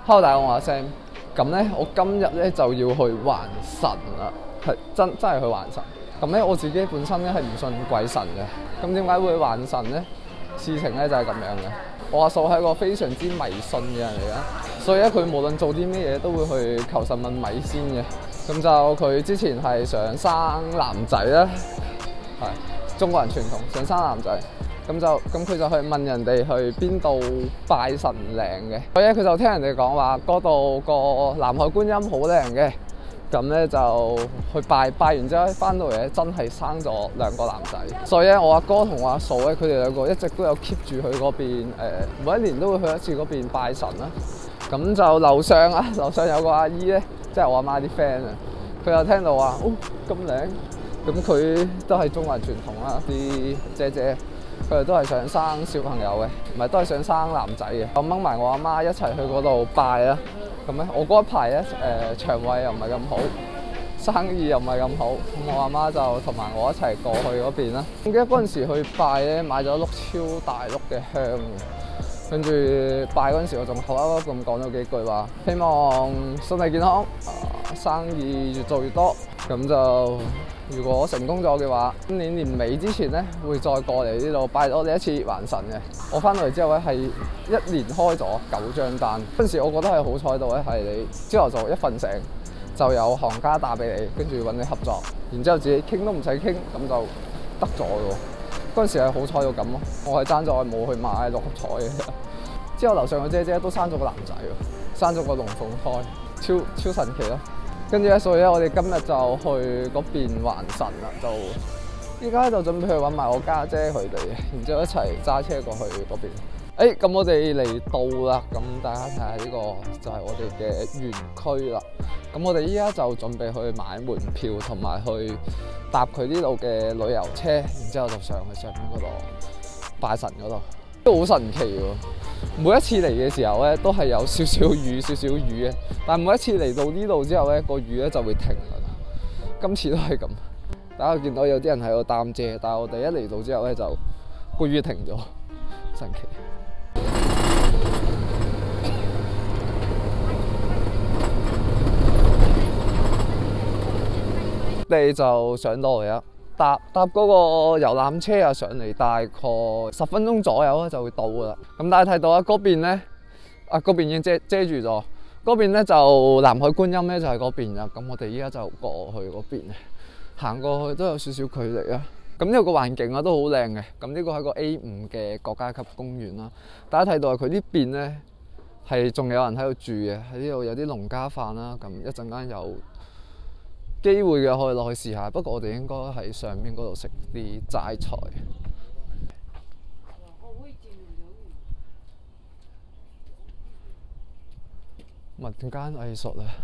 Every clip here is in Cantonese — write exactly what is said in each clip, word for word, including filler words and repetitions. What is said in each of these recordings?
Hello，大家好，我阿 Sam。咁咧，我今日咧就要去還神啦，係真真係去還神。咁咧，我自己本身咧係唔信鬼神嘅。咁點解會還神咧？事情咧就係咁樣嘅。我阿嫂係一個非常之迷信嘅人嚟㗎，所以咧佢無論做啲咩嘢都會去求神問米先嘅。咁就佢之前係想生男仔啦，係中國人傳統想生男仔。咁就咁佢就去問人哋去邊度拜神靈嘅，所以咧佢就聽人哋講話嗰度個南海觀音好靚嘅，咁咧就去拜，拜完之後翻到嚟咧真係生咗兩個男仔，所以咧我阿哥同我阿嫂咧佢哋兩個一直都有 keep 住去嗰邊、呃、每一年都會去一次嗰邊拜神啦。咁就樓上啊，樓上有個阿姨咧，即係我阿媽啲 friend 啊，佢又聽到話哦咁靚，咁佢都係中國人傳統啦，啲姐姐。佢哋都係想生小朋友嘅，唔係都係想生男仔嘅。我掹埋我阿媽一齊去嗰度拜啦。咁咧，我嗰一排咧誒腸胃又唔係咁好，生意又唔係咁好，咁我阿媽就同埋我一齊過去嗰邊啦。我記得嗰陣時去拜咧，買咗碌超大碌嘅香，跟住拜嗰陣時，我仲口噏噏咁講咗幾句話，希望身體健康，呃、生意越做越多。咁就如果成功咗嘅話，今年年尾之前咧會再過嚟呢度拜多你一次還神嘅。我翻到嚟之後咧係一連開咗九張單。嗰陣時我覺得係好彩到咧，係你朝頭早一瞓醒就有行家打俾你，跟住揾你合作，然之後自己傾都唔使傾，咁就得咗咯。嗰陣時係好彩到咁咯。我係爭咗冇去買六合彩嘅。之後樓上個姐姐都生咗個男仔喎，生咗個龍鳳胎，超超神奇咯。跟住咧，所以咧，我哋今日就去嗰邊還神啦。就依家就準備去揾埋我家姐佢哋，然之後一齊揸車過去嗰邊。誒、欸，咁我哋嚟到啦。咁大家睇下呢個就係我哋嘅園區啦。咁我哋依家就準備去買門票，同埋去搭佢呢度嘅旅遊車，然之後就上去上邊嗰度拜神嗰度，都好神奇喎。每一次嚟嘅時候咧，都係有少少雨、少少雨嘅，但係每一次嚟到呢度之後咧，個雨咧就會停啦。今次都係咁，大家見到有啲人喺度擔遮，但係我哋一嚟到之後咧，就個雨停咗，神奇。我哋就上到嚟啦。搭搭嗰個遊覽車啊，上嚟大概十分鐘左右咧就會到噶啦。咁大家睇到啊，嗰邊咧啊嗰邊已經遮遮住咗，嗰邊咧就南海觀音咧就係嗰邊啦。咁我哋依家就過去嗰邊，行過去都有少少距離啊。咁呢個環境啊都好靚嘅。咁呢個係個 A 五嘅國家級公園啦。大家睇到啊，佢呢邊咧係仲有人喺度住嘅，喺呢度有啲農家飯啦。咁一陣間有機會嘅可以落去試下，不過我哋應該喺上面嗰度食啲齋菜。民間藝術啊，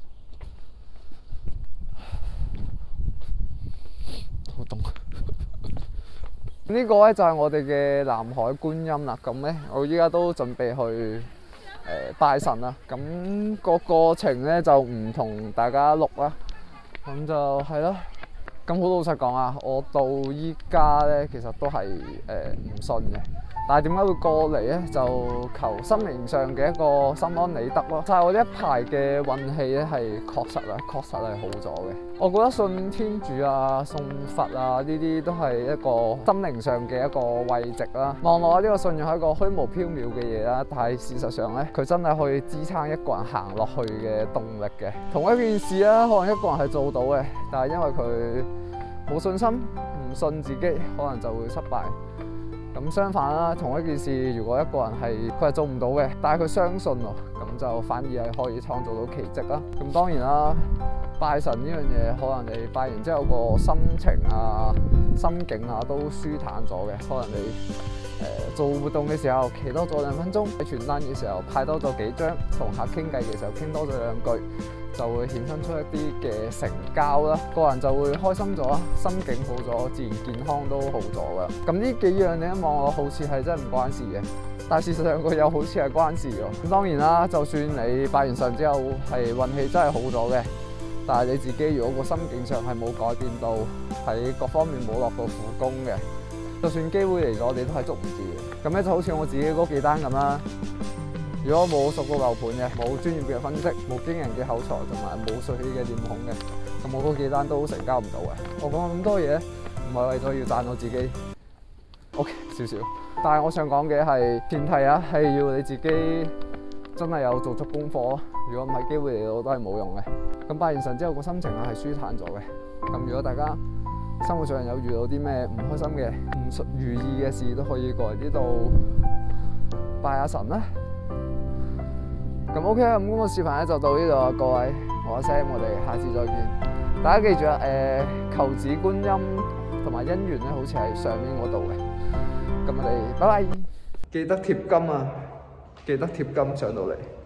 好凍。呢個咧就係我哋嘅南海觀音啦。咁咧，我依家都準備去誒、呃、拜神啦。咁、個過程咧就唔同大家錄啦。咁就係咯，咁好老實講啊，我到依家咧其實都係誒唔信嘅，但係點解會過嚟咧？就求心靈上嘅一個心安理得咯。就係我呢一排嘅運氣咧係確實啊，確實係好咗嘅。我覺得信天主啊、信佛啊呢啲都係一個心靈上嘅一個慰藉啦。望落呢個信仰係一個虛無縹緲嘅嘢啦，但係事實上咧，佢真係可以支撐一個人行落去嘅動力嘅。同一件事啦，可能一個人係做到嘅，但係因為佢冇信心，唔信自己，可能就會失敗。咁相反啦，同一件事，如果一個人係佢係做唔到嘅，但係佢相信喎，咁就反而係可以創造到奇蹟啦。咁當然啦，拜神呢樣嘢，可能你拜完之後個心情啊、心境啊都舒坦咗嘅。可能你誒、呃、做活動嘅時候企多咗兩分鐘，喺傳單嘅時候派多咗幾張，同客傾偈嘅時候傾多咗兩句，就會衍生出一啲嘅成交啦，個人就會開心咗，心境好咗，自然健康都好咗噶。咁呢幾樣你一望落好似係真係唔關事嘅，但係事實上佢又好似係關事喎。咁當然啦，就算你拜完神之後係運氣真係好咗嘅，但係你自己如果個心境上係冇改變到，喺各方面冇落到苦功嘅，就算機會嚟咗，你都係捉唔住嘅。咁咧就好似我自己嗰幾單咁啦。 如果冇熟過樓盤嘅，冇專業嘅分析，冇驚人嘅口才，同埋冇帥氣嘅臉孔嘅，咁我嗰幾單都成交唔到嘅。我講咁多嘢，唔係為咗要讚我自己 ，OK 少少。但係我想講嘅係前提啊，係要你自己真係有做足功課。如果唔係，機會嚟到都係冇用嘅。咁拜完神之後，個心情啊係舒坦咗嘅。咁如果大家生活上有遇到啲咩唔開心嘅、唔如意嘅事，都可以過嚟呢度拜下神啦。咁 OK 啦，咁今個視頻咧就到呢度啦，各位，我阿 Sam，我哋下次再見。大家記住啊，誒、呃、求子觀音同埋姻緣咧，好似喺上面嗰度嘅。咁我哋拜拜，記得貼金啊，記得貼金上到嚟。